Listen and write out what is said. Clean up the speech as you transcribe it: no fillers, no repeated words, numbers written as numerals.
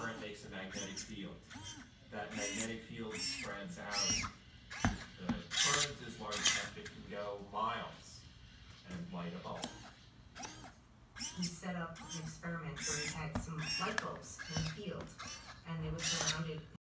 current makes a magnetic field. That magnetic field spreads out. The current is large enough it can go miles and light a bulb. He set up an experiment where he had some light bulbs in the field, and they were surrounded